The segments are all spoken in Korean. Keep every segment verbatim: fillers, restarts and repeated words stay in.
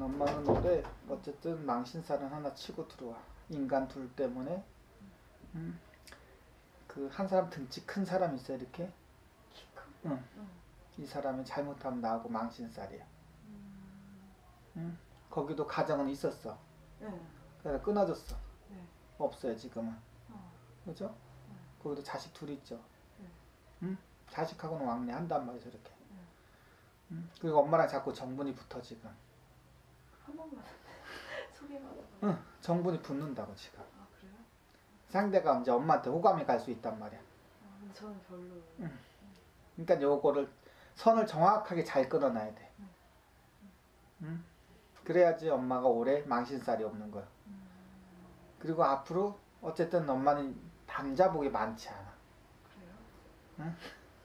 엄마는 올해 어쨌든 망신살은 하나 치고 들어와. 인간 둘 때문에. 음. 그 한 사람 등치 큰 사람 있어 이렇게. 키 큰? 응. 응. 이 사람이 잘못하면 나하고 망신살이야. 음. 응. 거기도 가정은 있었어. 네. 그래서 끊어졌어. 네. 없어요 지금은. 어. 그죠? 네. 거기도 자식 둘 있죠. 네. 응? 자식하고는 왕래한단 말이야 저렇게. 네. 응? 그리고 엄마랑 자꾸 정분이 붙어 지금. 한 번만 소개만. 응. 정분이 붙는다고 지금. 아 그래요? 상대가 이제 엄마한테 호감이 갈 수 있단 말이야. 아, 근데 저는 별로. 응. 그러니까 요거를 선을 정확하게 잘 끊어놔야 돼. 응. 응? 그래야지 엄마가 올해 망신살이 없는 거야. 음. 그리고 앞으로 어쨌든 엄마는 남자복이 많지 않아. 그래요? 응?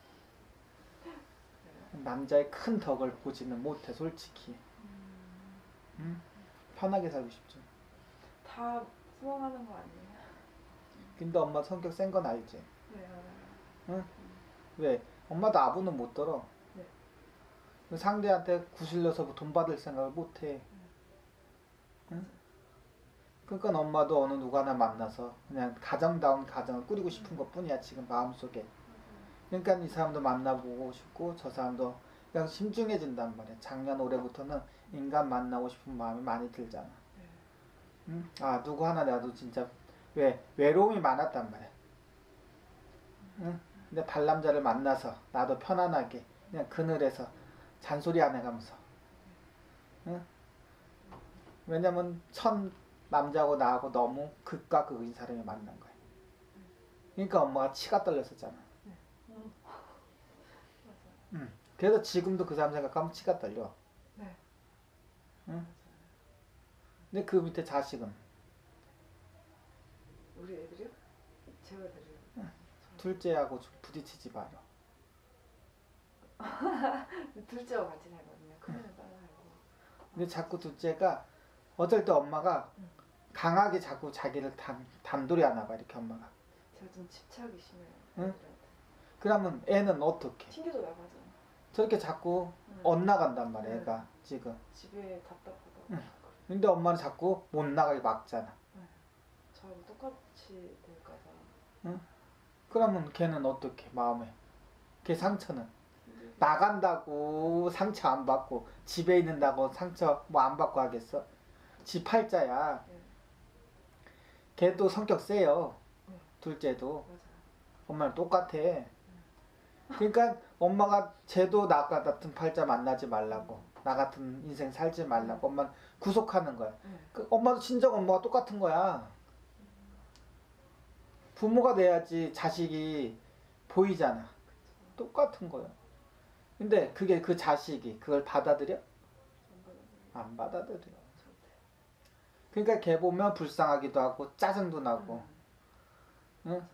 그래요? 남자의 큰 덕을 보지는 못해 솔직히. 음. 응? 편하게 살고 싶죠. 다 소원하는 거 아니에요? 근데 엄마 성격 센 건 알지? 네 알아요. 응? 왜? 엄마도 아부는 못 들어. 네. 상대한테 구실려서 돈 받을 생각을 못 해. 응? 그러니까 엄마도 어느 누구 하나 만나서 그냥 가정다운 가정을 꾸리고 싶은 것 뿐이야 지금 마음속에. 그러니까 이 사람도 만나보고 싶고 저 사람도 그냥 심중해진단 말이야. 작년 올해부터는 인간 만나고 싶은 마음이 많이 들잖아. 네. 응? 아 누구 하나 나도 진짜 왜 외로움이 많았단 말이야. 응? 근데 발남자를 만나서 나도 편안하게 그냥 그늘에서 잔소리 안 해가면서. 응? 왜냐면 첫 남자하고 나하고 너무 극과 극인 사람이 만난 거야. 그러니까 엄마가 치가 떨렸었잖아. 네. 음. 맞아요. 응. 그래서 지금도 그 사람 생각하면 치가 떨려. 네. 응? 맞아요. 근데 그 밑에 자식은 우리 애들이요? 제가 애들이요? 응. 둘째하고 좀 부딪히지 마라. 둘째와 같이 살거든요. 큰애는 따로 살고. 근데 자꾸 둘째가 어쩔 때 엄마가 응. 강하게 자꾸 자기를 단, 단돌이 하나 봐 이렇게 엄마가. 제가 좀 집착이 심해요. 응? 애들한테. 그러면 애는 어떻게? 튕겨져 나가잖아. 저렇게 자꾸 응. 엇나간단 말이야 응. 애가 지금. 집에 답답하다고. 응. 근데 엄마는 자꾸 못 나가게 막잖아. 네. 저하고 똑같이 될까봐. 응? 그러면 걔는 어떻게 마음에? 걔 상처는? 힘들게. 나간다고 상처 안 받고 집에 있는다고 상처 뭐 안 받고 하겠어? 지 팔자야. 네. 걔도 성격 세요. 네. 둘째도. 맞아요. 엄마랑 똑같아. 그러니까 엄마가 쟤도 나 같은 팔자 만나지 말라고, 나 같은 인생 살지 말라고 엄마는 구속하는 거야. 네. 그 엄마도 친정 엄마가 똑같은 거야. 부모가 돼야지 자식이 보이잖아. 그쵸. 똑같은 거야. 근데 그게 그 자식이 그걸 받아들여? 안 안 받아들여. 절대. 그러니까 걔 보면 불쌍하기도 하고 짜증도 나고. 음. 응?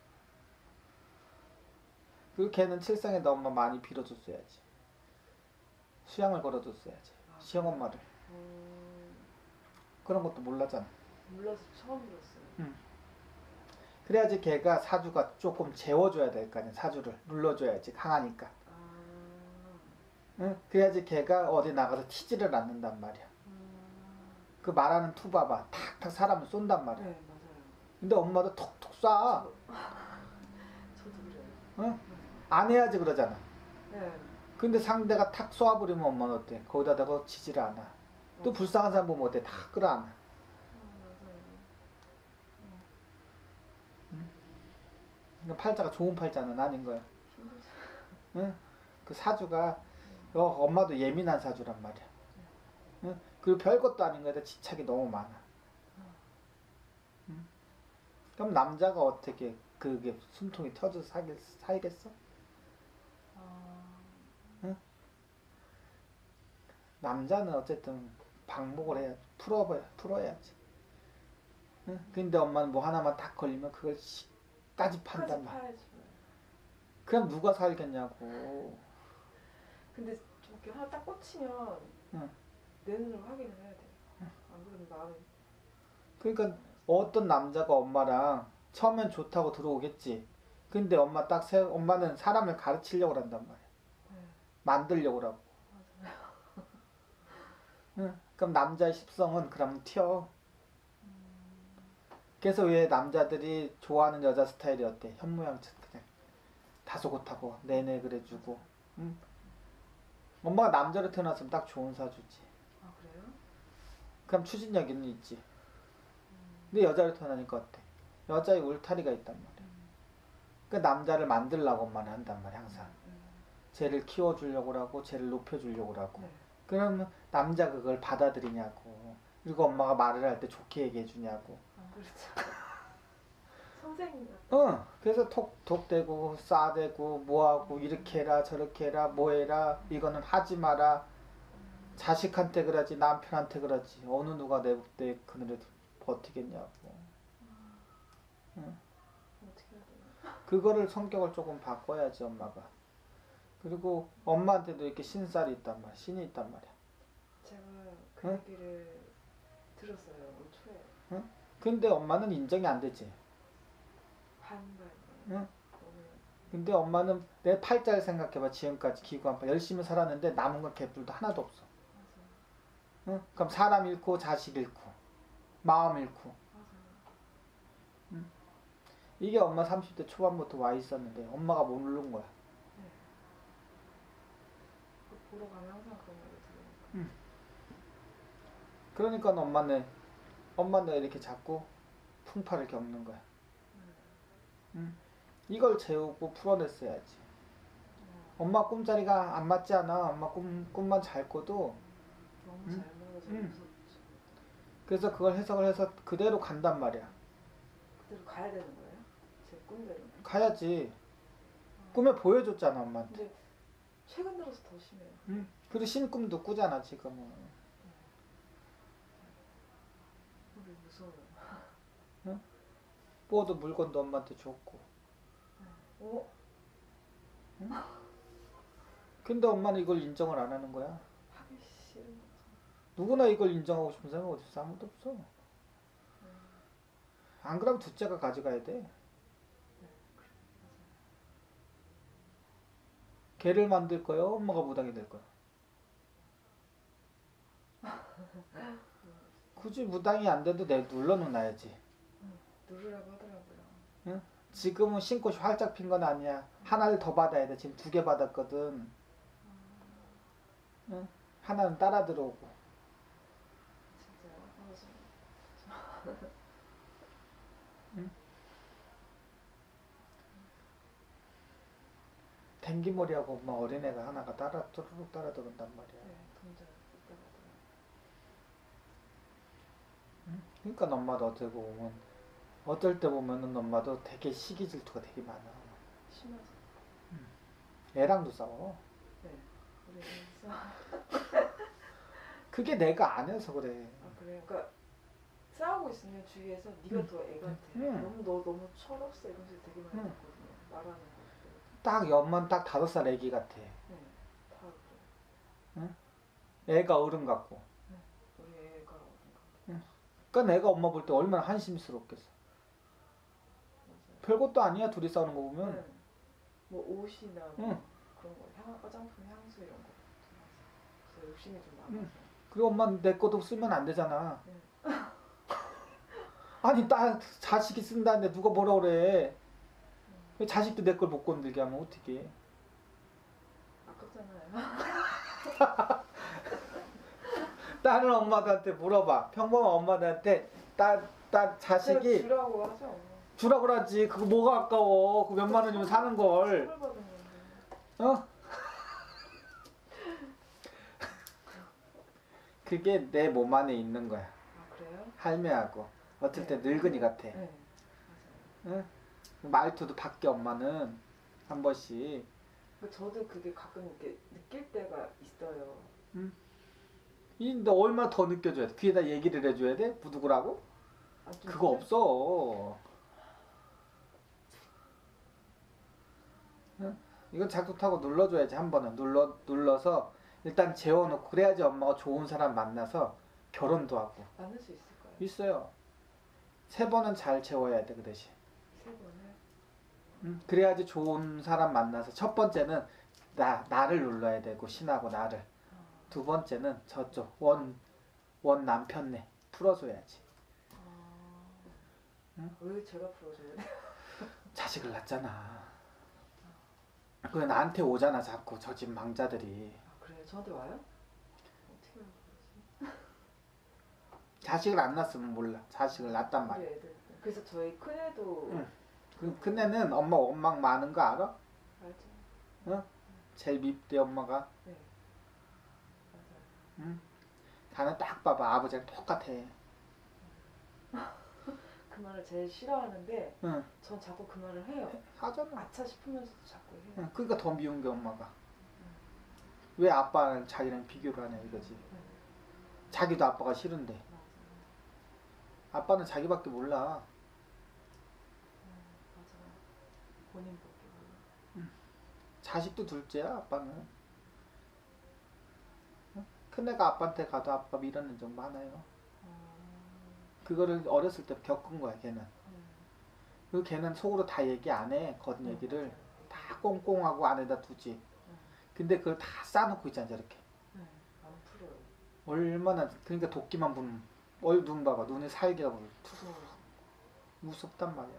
그리고 걔는 칠성에다 엄마 많이 빌어줬어야지. 수양을 걸어줬어야지. 아, 시험엄마를. 음. 그런 것도 몰랐잖아. 몰라서 처음 들었어요. 응. 그래야지 걔가 사주가 조금 재워줘야 될 거 아니야. 사주를 눌러줘야지 강하니까. 아. 응? 그래야지 걔가 어디 나가서 튀지를 않는단 말이야. 음. 그 말하는 투 봐봐. 탁탁 사람을 쏜단 말이야. 네 맞아요. 근데 엄마도 톡톡 쏴. 저도, 저도 그래요. 응? 안 해야지 그러잖아. 네. 근데 상대가 탁 쏘아버리면 엄마는 어때? 거기다 대고 치지를 않아. 또 불쌍한 사람 보면 어때? 다 끌어안아. 아, 맞아요. 그러니까 팔자가 좋은 팔자는 아닌 거야. 힘들죠. 응? 그 사주가 어, 엄마도 예민한 사주란 말이야. 응? 그리고 별것도 아닌 거에다 집착이 너무 많아. 응? 그럼 남자가 어떻게 그게 숨통이 터져서 살겠, 살겠어? 아. 응? 남자는 어쨌든 방목을 해야 풀어봐야 풀어야지. 응? 근데 엄마는 뭐 하나만 딱 걸리면 그걸 까지 판단 말이야. 파야지. 그럼 누가 살겠냐고. 근데 저렇게 하나 딱 꽂히면 응. 내 눈으로 확인을 해야 돼. 안 그러면 마음이. 그러니까 어떤 남자가 엄마랑 처음엔 좋다고 들어오겠지. 근데 엄마 딱 세, 엄마는 사람을 가르치려고 한단 말이야. 네. 만들려고 하고. 맞아요. 응. 그럼 남자의 습성은 그럼 튀어. 그래서 왜 남자들이 좋아하는 여자 스타일이 어때? 현모양 그냥 다소곳하고 내내 그래주고. 응? 엄마가 남자로 태어났으면 딱 좋은 사주지. 아 그래요? 그럼 추진력이는 있지. 근데 여자로 태어나니까 어때? 여자의 울타리가 있단 말이야. 그러니까 남자를 만들려고 엄마는 한단 말이야 항상. 쟤를 키워주려고 하고 쟤를 높여주려고 하고. 네. 그러면 남자가 그걸 받아들이냐고. 그리고 엄마가 말을 할 때 좋게 얘기해주냐고. 아 그렇죠. 선생님 같은. 어, 그래서 톡톡대고 싸대고 뭐하고 이렇게 해라 저렇게 해라 뭐해라 이거는 하지 마라. 자식한테 그러지 남편한테 그러지 어느 누가 내, 내 그늘에 버티겠냐고. 응? 어떻게 해야 되나? 그거를 성격을 조금 바꿔야지 엄마가. 그리고 엄마한테도 이렇게 신살이 있단 말이야. 신이 있단 말이야. 제가 그 응? 얘기를 들었어요 올 초에. 응? 근데 엄마는 인정이 안 되지. 반반. 응? 너무 근데 엄마는 내 팔자를 생각해봐. 지금까지 기구한파 열심히 살았는데 남은 건 개뿔도 하나도 없어. 맞아요. 응? 그럼 사람 잃고 자식 잃고 마음 잃고. 맞아요. 이게 엄마 삼십 대 초반부터 와 있었는데 엄마가 모르는 거야. 네. 그 보러 가면 항상 그런 말을 들으니까. 그러니까 엄마는 엄마는 이렇게 자꾸 풍파를 겪는 거야. 응? 이걸 재우고 풀어냈어야지. 엄마 꿈자리가 안 맞지 않아. 엄마 꿈, 꿈만 잘 꿔도. 너무 응? 잘 먹어서 응. 무섭죠. 그래서 그걸 해석을 해서 그대로 간단 말이야. 그대로 가야 되는 거예요? 제 꿈대로. 가야지. 꿈에 보여줬잖아 엄마한테. 근데 최근 들어서 더 심해요. 응? 그리고 신꿈도 꾸잖아 지금은. 우리 무서워요. 뭐도 물건도 엄마한테 줬고. 어? 근데 엄마는 이걸 인정을 안 하는 거야. 하기 싫은 거죠. 누구나 이걸 인정하고 싶은 사람은 어디 있어? 아무도 없어. 안 그러면 둘째가 가져가야 돼. 걔를 만들 거야? 엄마가 무당이 될 거야? 굳이 무당이 안 돼도 내 눌러는 놔야지. 누르라고 하더라고요. 응? 지금은 신꽃이 활짝 핀 건 아니야. 하나를 더 받아야 돼. 지금 두 개 받았거든. 응? 하나는 따라 들어오고. 진짜요? 맞아요. 응? 댕기머리하고 엄마 어린애가 하나가 따라 뚜루룩 따라 들어온단 말이야. 네, 동전 이따가더라고요. 응? 그러니까 엄마도 어떻게 보면 어떨 때 보면은 엄마도 되게 시기 질투가 되게 많아. 심하죠. 애랑도 싸워. 네. 우리 싸. 그게 내가 안 해서 그래. 아 그래요? 그러니까 싸우고 있으면 주위에서 네가 응. 더 애 같아. 응. 너무 너 너무 철없어 이런 소리 되게 많이 응. 듣거든요. 말하는 거. 딱 옆만 딱 다섯 살 애기 같아. 네. 다 그래. 애가 어른 같고. 우리 애가 어딘가. 그러니까 내가 엄마 볼 때 얼마나 한심스럽겠어. 맞아요. 별것도 아니야 둘이 싸우는 거 보면. 네. 뭐 옷이나 뭐 응. 그런 거, 향, 화장품, 향수 이런 거. 그래서 욕심이 좀 많아서. 응. 그리고 엄마는 내 것도 쓰면 안 되잖아. 네. 아니 딸 자식이 쓴다는데 누가 뭐라 그래. 왜 자식도 내 걸 못 건들게 하면 어떡해. 아깝잖아요. 다른 엄마들한테 물어봐. 평범한 엄마들한테 딸, 딸 자식이 주라고 하죠. 주라 그러지. 그거 뭐가 아까워. 그 몇만 원이면 사는 걸. 선물 받은 건데. 어? 그게 내 몸 안에 있는 거야. 아 그래요? 할매하고. 어떨 때 네. 늙은이 같아. 네. 응? 말투도 바뀌어 엄마는. 한 번씩. 맞아요. 저도 그게 가끔 이렇게 느낄 때가 있어요. 응? 이 너 얼마나 더 느껴줘야 돼? 귀에다 얘기를 해줘야 돼? 부두고라고? 아, 좀 그거 그래? 없어. 응? 이건 자극하고 눌러줘야지 한 번은. 눌러, 눌러서 일단 재워놓고 그래야지 엄마가 좋은 사람 만나서 결혼도 하고. 만날 수 있을까요? 있어요. 세 번은 잘 재워야 돼 그 대신. 세 번을? 응? 그래야지 좋은 사람 만나서 첫 번째는 나, 나를 눌러야 되고 신하고 나를. 아, 두 번째는 저쪽 원 원 남편네 풀어줘야지. 아, 응? 왜 제가 풀어줘야 돼? 자식을 낳잖아. 그래 나한테 오잖아 자꾸 저 집 망자들이. 아, 그래요? 저한테 와요? 어떻게 알고 그러지? 자식을 안 낳았으면 몰라. 자식을 낳았단 말이야. 우리 애들. 그래서 저희 큰애도 응. 그 큰애는 엄마 원망 많은 거 알아? 알죠? 응? 제일 밉대 엄마가. 네. 맞아요. 응? 나는 딱 봐봐 아버지랑 똑같아. 그 말을 제일 싫어하는데 응. 전 자꾸 그 말을 해요. 하잖아. 아차 싶으면서도 자꾸 해요. 응. 그러니까 더 미운 게 엄마가. 왜 아빠는 자기랑 비교를 하냐 이거지. 네. 자기도 아빠가 싫은데. 맞아요. 아빠는 자기밖에 몰라. 음, 맞아요. 본인밖에 몰라. 자식도 둘째야 아빠는. 응? 큰애가 아빠한테 가도 아빠 밀어낸 적 많아요. 아, 그거를 어렸을 때 겪은 거야 걔는. 음. 그리고 걔는 속으로 다 얘기 안 해. 거든 음, 얘기를. 맞아요. 다 꽁꽁하고 안에다 두지. 음. 근데 그걸 다 싸놓고 있잖아 저렇게. 네, 안 풀어요. 얼마나 그러니까 도끼만 보면 얼 눈 봐봐. 눈에 살기가 보여. 무서워요. 무섭단 말이야.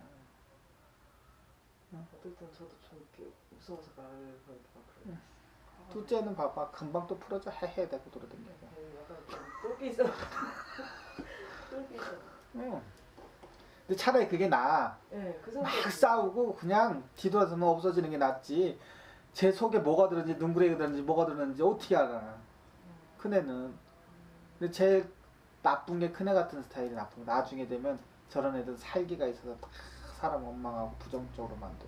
어떨 땐 저도 좀 이렇게 무서워서 말을 걸기 막 그래요. 아, 둘째는 봐봐. 금방 또 풀어줘 헤헤 대고 돌아다니고. 네, 약간 좀 똘끼 있어. 똘끼 있어. 응. 근데 차라리 그게 나아. 네, 그 막 생각. 싸우고 그냥 뒤돌아서면 없어지는 게 낫지. 제 속에 뭐가 들었는지 눈구멍이 들었는지 뭐가 들었는지 어떻게 알아. 큰애는. 근데 제일 나쁜 게 큰애 같은 스타일이 나쁜 거. 나중에 되면 저런 애들은 살기가 있어서 다 사람 원망하고 부정적으로 만들고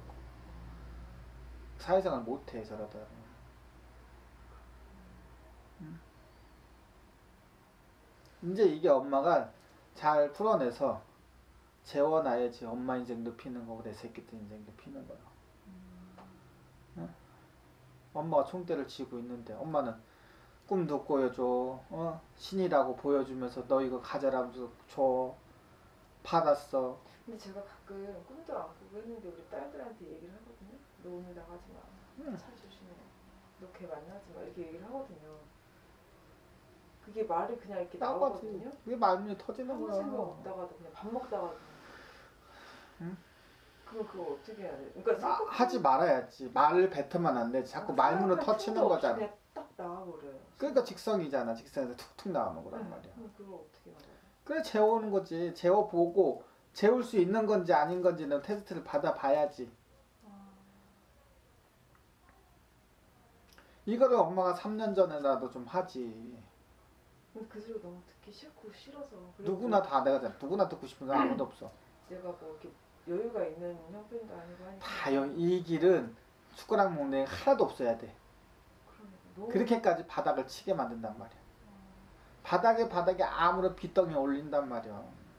사회생활 못해 저러다. 응? 이제 이게 엄마가 잘 풀어내서 재워놔야지 엄마 인생도 피는 거고 내 새끼들 인생도 피는 거야. 응? 엄마가 총대를 쥐고 있는데 엄마는 꿈도 꿔여줘. 어? 신이라고 보여주면서 너 이거 가져라면서 줘. 받았어. 근데 제가 가끔 꿈도 안 꾸고 했는데 우리 딸들한테 얘기를 하거든요. 너 오늘 나가지 마. 응. 차 조심해. 너 걔 만나지 마. 이렇게 얘기를 하거든요. 그게 말이 그냥 이렇게 나가지. 나오거든요. 그게 마음이 터지는 아무 거야. 생각 없다가도 그냥 밥 먹다가도. 응? 그럼 그거 어떻게 해야 돼? 그러니까 아, 생각 하지 말아야지. 말을 뱉으면 안 돼. 자꾸 말문을 터치는 거잖아. 그냥 딱 나와버려요. 그러니까 직성이잖아. 직성에서 툭툭 나오는 거란 네. 말이야. 그럼 그걸 어떻게 말해요? 그래 재우는 거지. 재워보고 재울 수 있는 건지 아닌 건지는 테스트를 받아봐야지. 아, 이거를 엄마가 삼 년 전에라도 좀 하지. 근데 그 소리 너무 듣기 싫고 싫어서. 그리고 누구나 다 내가 잖아. 누구나 듣고 싶은 사람 아무도 없어. 내가 뭐 이렇게 여유가 있는 형편도 아니고 하니까. 다 이 길은 숟가락 먹는 애 하나도 없어야 돼. 그러니까 너무 그렇게까지 바닥을 치게 만든단 말이야. 아, 바닥에 바닥에 아무런 빚덩이 올린단 말이야.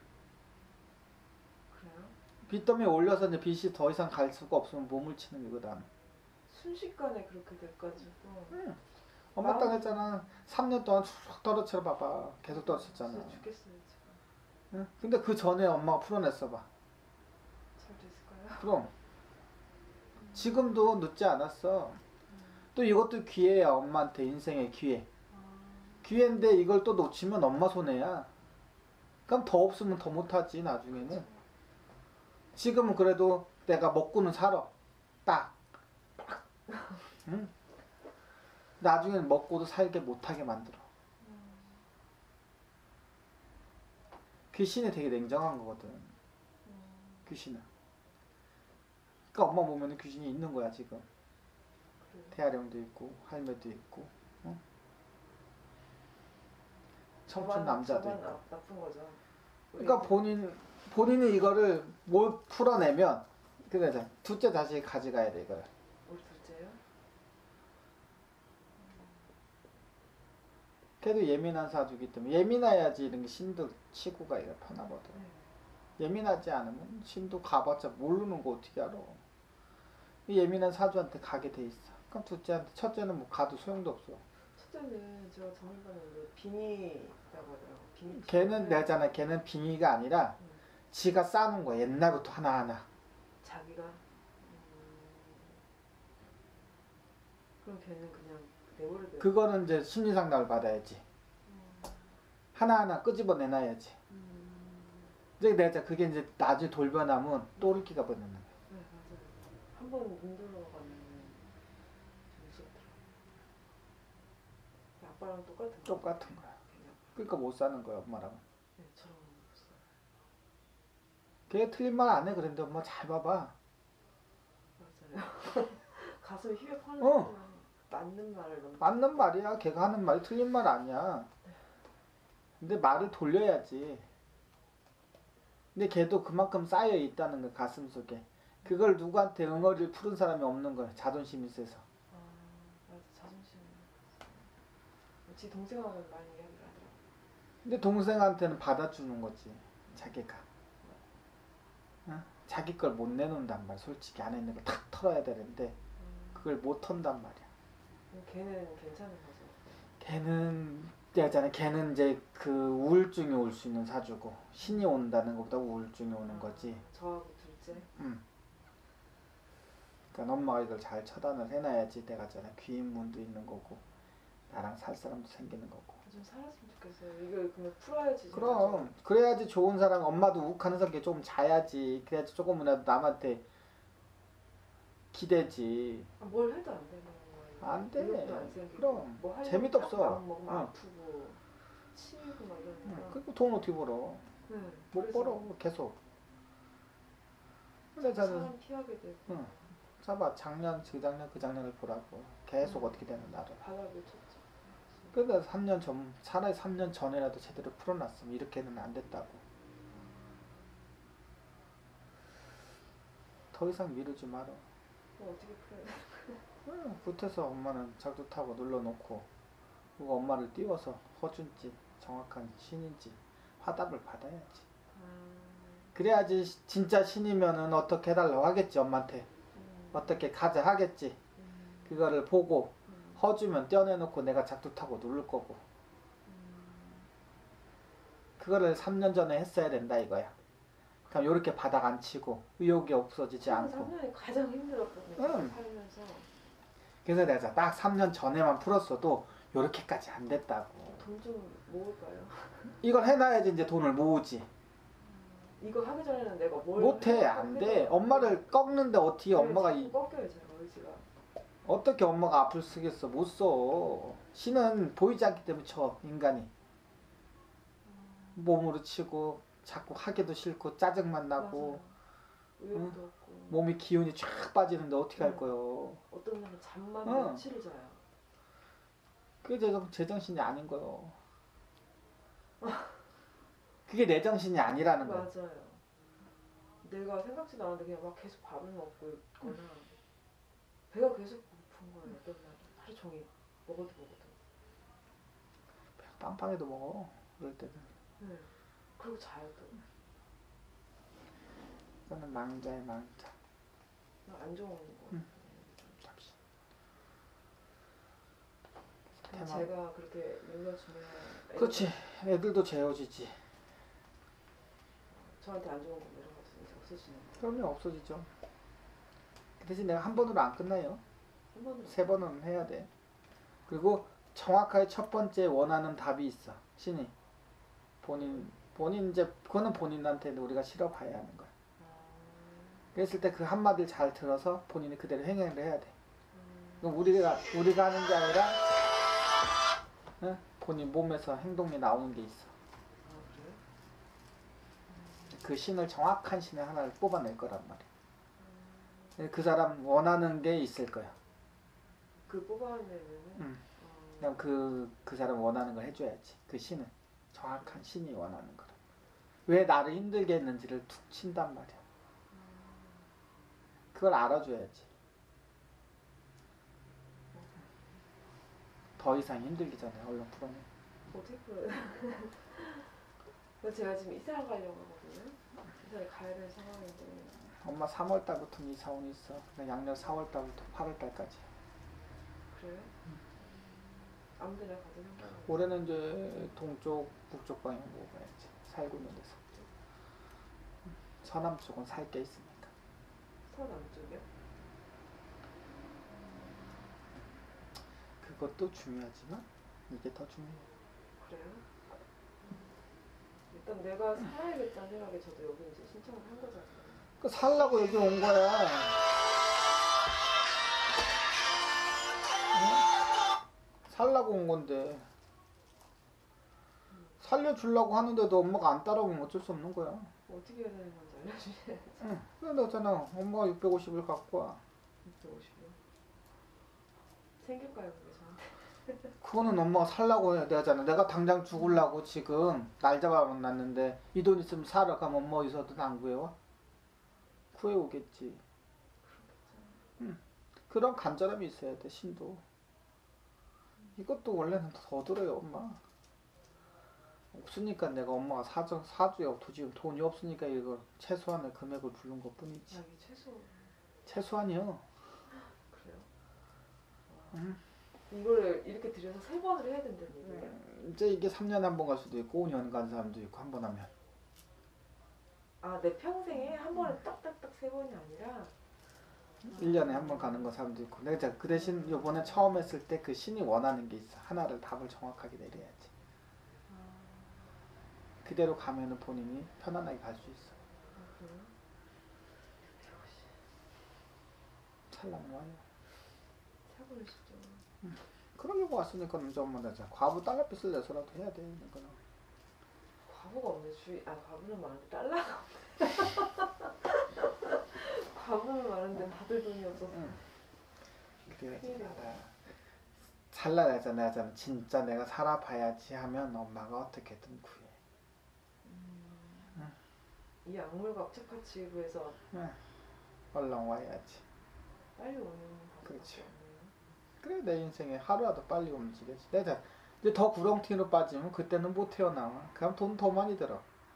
그래요? 빚더미에 올려서 이제 빚이 더 이상 갈 수가 없으면 몸을 치는 거거든. 순식간에 그렇게 돼가지고. 응. 엄마 마음- 땅 했잖아. 삼 년 동안 쭉 떨어뜨려 봐봐. 계속 떨어졌잖아. 진짜 죽겠어요 지금. 응? 근데 그 전에 엄마가 풀어냈어 봐. 잘 됐을까요? 그럼 지금도 늦지 않았어. 음. 또 이것도 기회야. 엄마한테 인생의 기회. 아, 기회인데 이걸 또 놓치면 엄마 손해야. 그럼 더 없으면 더 못하지 나중에는. 지금은 그래도 내가 먹고는 살아. 딱. 응? 나중에는 먹고도 살게 못하게 만들어. 음. 귀신이 되게 냉정한 거거든. 음. 귀신은. 그러니까 엄마 보면 귀신이 있는 거야 지금. 그래요? 태아령도 있고 할매도 있고. 응? 청춘 저만- 남자도 저만 있고. 나, 나쁜 거죠. 그러니까 본인 본인이 이거를 뭘 풀어내면 그래 둘째 다시 가져가야 돼 이걸. 우리 둘째요? 걔도 예민한 사주기 때문에 예민해야지 이런 게 신도 치고 가기가 편하거든. 네. 예민하지 않으면 신도 가봤자 모르는 거 어떻게 알아. 이 예민한 사주한테 가게 돼 있어. 그럼 둘째한테 첫째는 뭐 가도 소용도 없어. 첫째는 제가 전문가는 빙의라고 하더라고. 빙의. 걔는 내잖아. 걔는 빙의가 아니라 음. 지가 쌓는 거야. 옛날부터 하나하나. 자기가. 음. 그럼 걔는 그냥 내버려 둬. 그거는 이제 심리 상담을 받아야지. 음. 하나하나 끄집어내놔야지. 음. 이제 내가 그게 이제 나중에 돌변하면 또르기가 버리는 거야. 네 맞아요. 한번 문들러 가면 정신없더라고요. 아빠랑 똑같은 거. 똑같은 거야. 그냥 그러니까 못 사는 거야 엄마랑. 네 저랑 없어요. 걔 틀린 말 안 해. 그런데 엄마 잘 봐봐. 맞아요. 가슴이 휘어파는 어. 순간 맞는 말을 너무. 맞는 말이야. 걔가 하는 말이 틀린 말 아니야. 근데 말을 돌려야지. 근데 걔도 그만큼 쌓여 있다는 거야 가슴 속에. 그걸 누구한테 응어리를 푸른 사람이 없는 거야. 자존심이 세서. 아 맞아 자존심. 지 동생하고는 많이 이야기를 하더라고. 근데 동생한테는 받아주는 거지. 자기가. 어? 자기 걸 못 내놓는단 말이야. 솔직히 안에 있는 걸 탁 털어야 되는데 음. 그걸 못 턴단 말이야. 걔는 괜찮은 거죠. 걔는 있잖아. 걔는 이제 그 우울증이 올 수 있는 사주고 신이 온다는 것보다 우울증이 오는 거지. 저하고 둘째. 음. 그러니까 엄마가 이걸 잘 처단을 해놔야지 내가 잖아. 귀인문도 있는 거고 나랑 살 사람도 생기는 거고. 좀 살았으면 좋겠어요. 이걸 그냥 풀어야지. 그럼 그래야지 좋은 사람. 엄마도 욱하는 성격 조금 자야지. 그래야지 조금이라도 남한테 기대지. 아, 뭘 해도 안 되는 거예요. 안 돼. 이것도 안 생기고. 그럼 뭐 하려고 재미도 딱 없어. 마음 먹으면 응. 아프고 치이고 막 이러니까. 그리고 돈 어떻게 벌어? 네, 못 그래서 벌어 계속. 근데 저는 사람 피하게 되고. 응. 잡아 작년 재작년 그 작년을 보라고 계속 응. 어떻게 되는 나를. 바닥을 쳤죠. 그러니까 삼 년 전 차라리 삼 년 전에라도 제대로 풀어놨으면 이렇게는 안 됐다고. 더 이상 미루지 마라. 뭐 어떻게 풀어야 돼? 응, 붙어서 엄마는 작두 타고 눌러놓고 그리고 엄마를 띄워서 허준지 정확한 신인지 화답을 받아야지. 아, 그래야지 시- 진짜 신이면은 어떻게 해달라고 하겠지 엄마한테. 음, 어떻게 가자 하겠지. 음, 그거를 보고 음, 허주면 떼어내놓고 내가 작두 타고 누를 거고. 음. 그거를 삼 년 전에 했어야 된다 이거야. 그럼 요렇게 바닥 안 치고 의욕이 없어지지 처음 않고. 삼 년이 가장 힘들었거든요. 응. 살면서 그래서 내가 딱 삼 년 전에만 풀었어도 요렇게까지 안 됐다고. 돈 좀 모을까요? 이걸 해놔야지 이제 돈을 모으지. 이거 하기 전에는 내가 뭘 못해 해야 안 해야 돼. 되나? 엄마를 꺾는데 어떻게 네, 엄마가 자꾸 이, 꺾여요 제가 의지가. 어떻게 엄마가 앞을 쓰겠어. 못 써. 신은 보이지 않기 때문에 쳐 인간이. 몸으로 치고 자꾸 하기도 싫고 짜증만 나고 맞아요. 의욕도 없고. 몸이 기운이 쫙 빠지는데 어떻게 할 응. 거요. 어떤 날은 잠만 응. 며칠을 자요. 그게 제정, 제정신이 아닌 거요. 그게 내 정신이 아니라는 거야. 맞아요. 내가 생각지도 않았는데 그냥 막 계속 밥을 먹고 있거나 배가 계속 고픈 거예요. 어떤 날은 하루 종일 먹어도 먹어도. 빵빵해도 먹어. 그럴 때는. 네. 그리고 자요 또. 그거는 망자의 망자. 안 좋은 거. 응. 잠시. 그냥 대박. 제가 그렇게 눌러주면 애가 그렇지. 애들도 재워지지. 저한테 안 좋은 거 이런 거 없으면 이제 없어지는 거. 그러면 없어지죠. 그 대신 내가 한 번으로 안 끝나요. 한 번은 세 번은 해야 돼. 그리고 정확하게 첫 번째 원하는 답이 있어. 신이. 본인, 본인 이제, 그거는 본인한테 우리가 실어봐야 하는 거야. 아, 그랬을 때 그 한마디를 잘 들어서 본인이 그대로 행위를 해야 돼. 음, 그럼 우리가, 우리가 하는 게 아니라, 응? 본인 몸에서 행동이 나오는 게 있어. 아 그래요? 그 신을 정확한 신을 하나를 뽑아낼 거란 말이야. 그 사람 원하는 게 있을 거야. 그 뽑아내면은 응. 어, 그냥 그, 그 사람 원하는 걸 해줘야지. 그 신은. 정확한 신이 원하는 거라. 왜 나를 힘들게 했는지를 툭 친단 말이야. 그걸 알아줘야지. 더 이상 힘들기 전에 얼른 풀어내. 어떻게 풀어요? 제가 지금 이사를 가려고 하거든요. 이사를 가야 될 상황인데. 엄마 삼월 달부터 이사 온 있어. 그냥 양력 사월 달부터 팔월 달까지. 그래요? 아무 데나 가도 상관없어요. 올해는 이제 동쪽, 북쪽 방향 보고 가야지. 살고 있는 데서. 서남 쪽은 살 게 있으니까. 서남 쪽이요? 그것도 중요하지만 이게 더 중요해. 그래요? 일단 내가 살아야겠다는 생각에 저도 여기 이제 신청을 한 거잖아요. 그 살라고 여기 온 거야. 응? 살라고 온 건데 살려주려고 하는데도 엄마가 안 따라오면 어쩔 수 없는 거야. 어떻게 해야 되는 건지 알려주셔야지. 응. 그래 너잖아. 엄마가 육백오십을 갖고 와. 육백오십이요? 생길까요 그게 저한테? 그거는 엄마가 살라고 해야 되잖아. 내가 당장 죽으려고 지금 날 잡아놨는데 이 돈 있으면 사러 가면 엄마 어디서든 안 구해와? 구해오겠지. 응. 그런 간절함이 있어야 돼 신도. 이것도 원래는 더 들어요 엄마. 없으니까 내가 엄마가 사정 사주에 지금 돈이 없으니까 이거 최소한의 금액을 부른 것 뿐이지. 아 이게 최소 최소한이요. 그래요? 응. 이거를 이렇게 들여서 세 번을 해야 된다는 얘기예요? 음, 이제 이게 삼 년에 한 번 갈 수도 있고 오 년 간 사람도 있고 한 번 하면. 아 내 평생에 한 번에 딱딱딱 세 번이 아니라 일 년에 한 번 가는 거 사람도 있고. 내가 그 대신 요번에 처음 했을 때 그 신이 원하는 게 있어. 하나를 답을 정확하게 내려야지. 그대로 가면은 본인이 편안하게 갈 수 있어. 아 그래요? 찰나면 와요. 차분하시죠. 그러려고 왔으니까 이제 엄마 나자. 과부 달러빚을 내서라도 해야 돼. 이거는. 과부가 없네 주위. 아 과부는 많은데 달러가 없네. 과부는 많은데 다들 돈이 없어서. 응. 그래야지. 큰일이야. 살라내자 내가 진짜 내가 살아봐야지 하면 엄마가 어떻게든 구해. 음, 이 악물고 착화치부에서 응. 얼른 와야지. 빨리 오는 그렇죠. 방법이 없네요. 그래 내 인생에 하루라도 빨리 움직여야지. 내가 이제 더 구렁텅이로 빠지면 그때는 못 태어나와. 그럼 돈 더 많이 들어.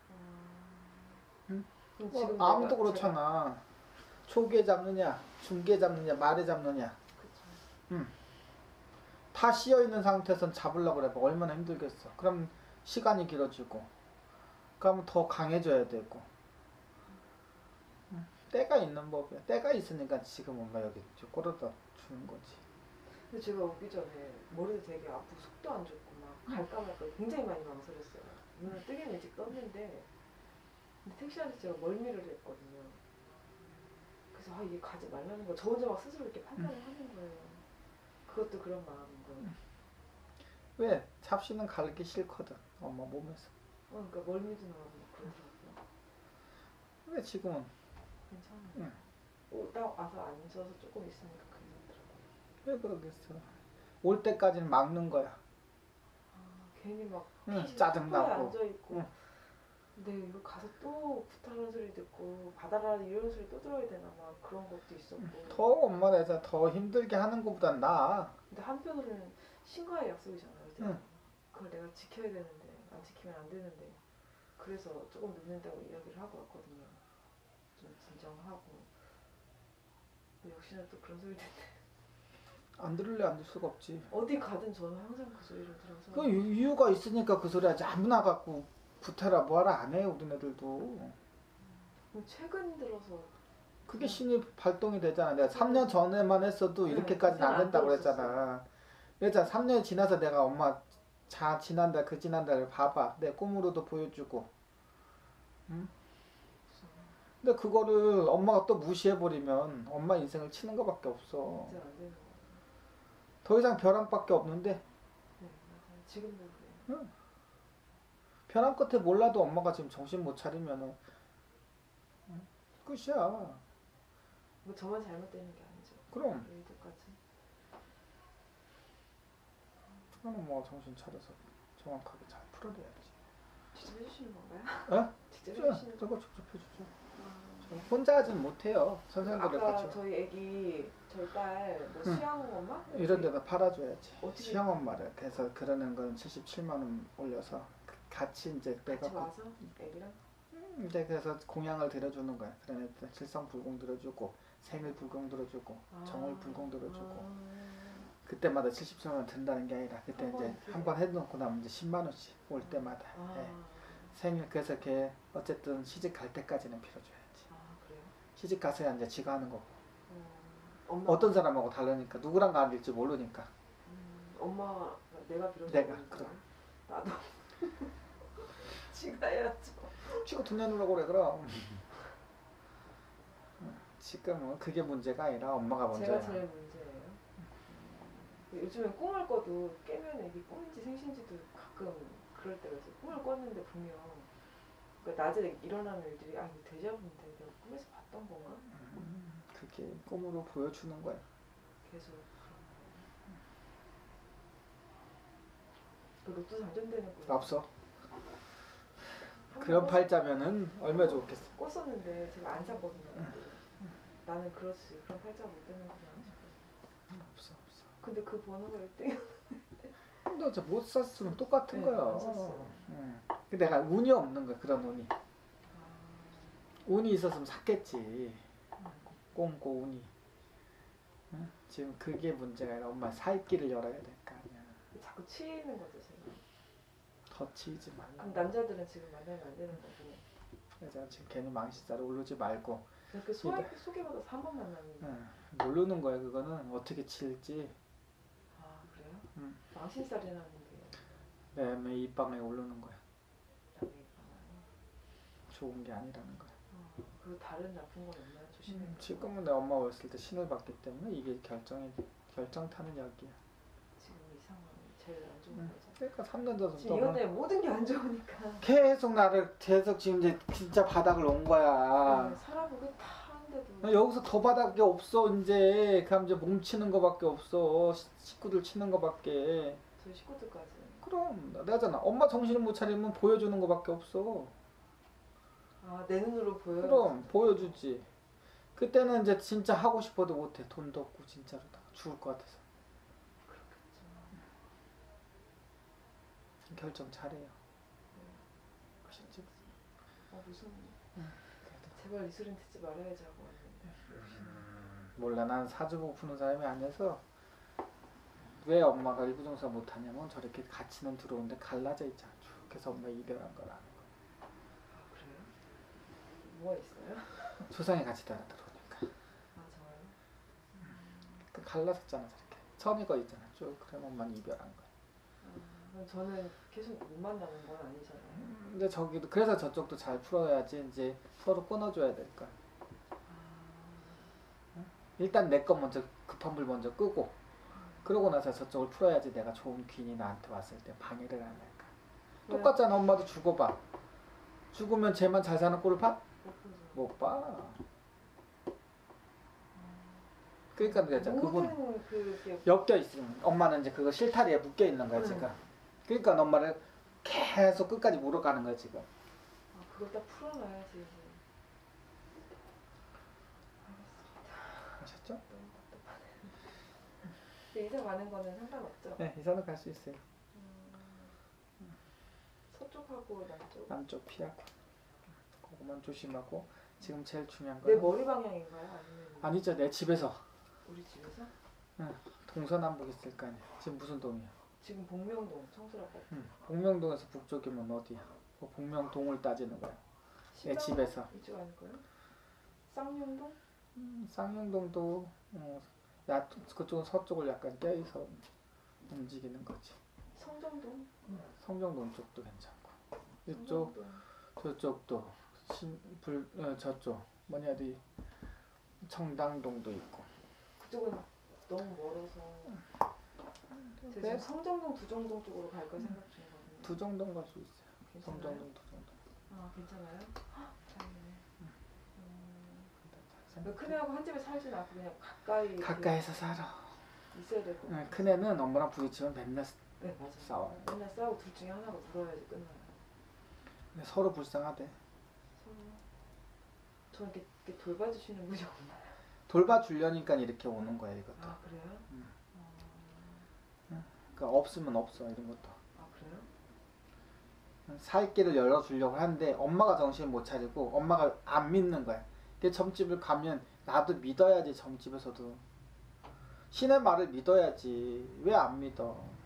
음, 응? 그럼 뭐 지금 아무도 내가 그렇잖아. 초기에 잡느냐, 중기에 잡느냐, 말에 잡느냐. 제가- 그쵸. 응. 다 씌어 있는 상태에선 잡으려고 그래. 얼마나 힘들겠어. 그럼 시간이 길어지고, 그러면 더 강해져야 되고. 응. 때가 있는 법이야. 때가 있으니까 지금 엄마 여기 꼬르다 주는 거지. 근데 제가 오기 전에 머리도 되게 아프고 속도 안 좋고 막 갈까 말까 굉장히 많이 망설였어요. 눈을 뜨긴 일찍 떴는데 근데 택시 안에서 제가 멀미를 했거든요. 그래서 아 이게 가지 말라는 거. 저 혼자 막 스스로 이렇게 판단을 하는 거예요. 그것도 그런 마음인 거예요. 왜? 잡시는 가르기 싫거든. 엄마 몸에서. 어, 그러니까 멀미도 나고 막 그러더라고요. 왜 지금은? 괜찮아요. 응. 오, 딱 와서 앉아서 조금 있으니까 괜찮더라고요. 왜 그러겠어? 올 때까지는 막는 거야. 아, 괜히 막 응, 피시 짜증나고. 앉아 있고. 응. 근데 이거 가서 또 구타라는 소리 듣고 바다라 이런 소리 또 들어야 되나 막 그런 것도 있었고. 더 엄마 내자 더 힘들게 하는 것보단 나아. 근데 한편으로는 신과의 약속이잖아요. 그죠? 응. 그걸 내가 지켜야 되는데 안 지키면 안 되는데 그래서 조금 늦는다고 이야기를 하고 왔거든요. 좀 진정하고. 근데 역시나 또 그런 소리 듣는데 안 들을래 안 들 수가 없지. 어디 가든 저는 항상 그 소리를 들어서 그 유- 이유가 있으니까 그 소리 하지. 아무나 갖고 구태라 뭐하라 안 해요 우리네들도. 최근 들어서 그게 신이 발동이 되잖아. 내가 삼 년 전에만 했어도 네, 이렇게까지는 안 그때는 안 된다고 들었었어요. 그랬잖아. 그랬잖아. 삼 년이 지나서 내가 엄마 자 지난달 그 지난달을 봐봐. 내 꿈으로도 보여주고. 응? 근데 그거를 엄마가 또 무시해버리면 엄마 인생을 치는 것밖에 없어. 진짜 안 되는 거예요. 더 이상 벼랑밖에 없는데 네, 맞아요. 지금도 그래요. 벼랑 끝에 몰라도 엄마가 지금 정신 못 차리면은 응? 끝이야. 뭐 저만 잘못되는 게 아니죠. 그럼 얘들까지. 그거는 뭐 정신 차려서 정확하게 잘 풀어내야지. 직접 해주시는 건가요? 어? 직접 저, 해주시는 저거 직접 해주죠. 아. 저 혼자 하진 못해요. 선생님들 아까 같이. 저희 애기 저희 딸뭐 응. 수양 엄마 이런 데다 팔아줘야지. 어떻게- 시형 엄마를. 그래서 그러는 건 칠십칠만 원 올려서 같이 이제 같이 빼갖고 와서 애기랑 음, 이제 그래서 공양을 들여주는 거야. 그런 애들 칠성불공 들어주고 생일불공 들어주고 아. 정월불공 들어주고 아. 그때마다 칠십칠만 원 든다는 게 아니라 그때 한 이제 번 한 번 해놓고 나면 이제 십만 원씩 올 때마다 아. 예. 생일 그래서 걔 어쨌든 시집 갈 때까지는 빌어줘야지. 아 그래요? 시집 가서야 이제 지가 하는 거고 음. 엄마 어떤 사람하고 다르니까 누구랑 가질지 모르니까 음, 엄마 내가 빌어줘 내가, 그럼. 나도 지가 해야죠. 지가 돈 내놓으라고 그래 그럼. 지금은 그게 문제가 아니라 엄마가 먼저야. 제가 제일 문제예요. 음, 요즘엔 꿈을 꿔도 깨면 이게 꿈인지 생신지도 가끔 그럴 때가 있어요. 꿈을 꿨는데 분명 그러니까 낮에 일어나는 일들이 아 이거 데자부인데 내가 꿈에서 봤던 건가? 음, 그게 꿈으로 보여주는 거야. 계속 그 로또 당첨되는 꿈 없어. 한 그런 번 팔자면은 얼마나 좋겠어. 꿨었는데 제가 안 샀거든요. 나는 그렇지 그런 팔자 못 되는구나 싶어서. 없어 없어. 근데 그 번호가 일 등이야. 너 이제 못 샀으면 똑같은 네, 거야. 안 샀어요. 응. 근데 내가 운이 없는 거야 그런 운이. 아, 운이 있었으면 샀겠지. 꽁고 운이. 응? 지금 그게 문제가 아니라 엄마 살 길을 열어야 될 거 아니야. 자꾸 치이는 거죠 제가. 더 치이지 그럼 말라. 남자들은 지금 만나면 안 되는 거고. 그래서 지금 괜히 망신살에 오르지 말고. 그 소개, 소개받아서 한 번 만나면 응. 모르는 거야 그거는 어떻게 칠지. 아 그래요? 응. 망신살이라는 게 매매 입방에 오르는 거야. 남의 입장은 좋은 게 아니라는 거야. 어, 그리고 다른 나쁜 건 없나요? 조심해야 음, 될 거. 지금은 내 엄마 어렸을 때 신을 받기 때문에 이게 결정이 결정 타는 약이야. 지금 이 상황이 제일 안 좋은 응. 거죠. 그러니까 삼 년 전부터 지금 이것 때문에 모든 게 안 좋으니까 계속 나를 계속 지금 이제 진짜 바닥을 온 거야. 네, 살아보기 다 한데도 여기서 더 바닥이 없어 이제. 그럼 이제 뭉치는 거밖에 없어. 시- 식구들 치는 거밖에. 저희 식구들까지 그럼 내가잖아. 엄마 정신을 못 차리면 보여주는 거밖에 없어. 아 내 눈으로 보여요? 그럼 보여주지. 그때는 이제 진짜 하고 싶어도 못해. 돈도 없고 진짜로 다 죽을 것 같아서. 그렇겠죠. 결정 잘해요. 진짜. 아 무슨 응. 제발 이 소리는 듣지 말아야지 하고 왔는데 몰라 난 사주보고 푸는 사람이 아니어서. 왜 엄마가 일부종사 못하냐면 저렇게 같이는 들어오는데 갈라져 있잖아. 쭉. 그래서 엄마 이별한 걸 아는 거야. 아 그래요? 뭐가 있어요? 조상이 같이 따라 들어오니까. 아 정말요? 그 갈라졌잖아 저렇게. 선이거 있잖아. 쭉. 그럼 엄마는 이별한 거야. 아, 그럼 저는 계속 못 만나는 건 아니잖아요. 음, 근데 저기도 그래서 저쪽도 잘 풀어야지 이제 서로 끊어줘야 될 거야. 아, 일단 내 거 먼저 급한 불 먼저 끄고 그러고 나서 저쪽을 풀어야지 내가 좋은 귀인이 나한테 왔을 때 방해를 안 할까. 왜? 똑같잖아. 엄마도 죽어봐. 죽으면 쟤만 잘 사는 꼴을 봐? 못 보죠. 못 봐. 그러니까 그랬잖아. 그분 모든 그게 엮여 있으면 엄마는 이제 그거 실타리에 묶여 있는 거야 응. 지금. 그러니까 엄마를 계속 끝까지 물어가는 거야 지금. 아 그걸 딱 풀어놔야지 이제. 알겠습니다. 아셨죠? 너무 답답하네. 근데 이사 가는 거는 상관없죠? 네, 이사는 갈 수 있어요. 음, 서쪽하고 남쪽. 남쪽 피하고 그거만 조심하고. 지금 제일 중요한 내 건 머리 방향인가요? 아니면 아니죠. 내 집에서 우리 집에서? 동서남북 있을 거 아니야. 지금 무슨 동이야? 지금 복명동 청소라고. 응. 복명동에서 북쪽이면 어디야? 그 복명동을 따지는 거야. 내 집에서. 이쪽 아닐까요? 쌍용동? 음, 쌍용동도 어, 야, 그쪽은 서쪽을 약간 떼서 움직이는 거지. 성정동? 성정동 쪽도 괜찮고 이쪽 성정동. 저쪽도 신, 불, 어, 저쪽 뭐냐 어디 청당동도 있고. 그쪽은 너무 멀어서 제가 네? 지금 성정동 두정동 쪽으로 갈까 생각 중이거든요. 두정동 갈 수 있어요. 괜찮아요? 성정동 두정동. 아 괜찮아요? 헉, 다행이네. 음, 생각- 큰애하고 한 집에 살진 않고 그냥 가까이 가까이서 살아. 있어야 될 것 같아요. 응, 큰애는 엄마랑 부딪히면 맨날 네 맞아요. 싸워요. 맨날 싸우고 둘 중에 하나가 물어야지 끝나요. 근데 서로 불쌍하대. 서로 저 이렇게, 이렇게 돌봐주시는 분이 없나요? 돌봐주려니까 이렇게 오는 거야 이것도. 아 그래요? 음. 어, 그러니까 없으면 없어 이런 것도. 아 그래요? 살 길을 열어주려고 하는데 엄마가 정신 못 차리고 엄마가 안 믿는 거야. 근데 점집을 가면 나도 믿어야지. 점집에서도 신의 말을 믿어야지. 왜 안 믿어?